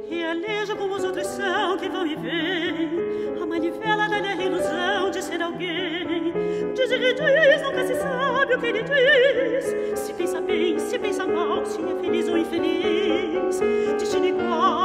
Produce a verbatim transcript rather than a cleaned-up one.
Realeja como os outros são, que vão e vêm. A manivela dá-lhe a ilusão de ser alguém. Diz e rediz, nunca se sabe o que ele diz. Se pensa bem, se pensa mal, se é feliz ou infeliz. Destino igual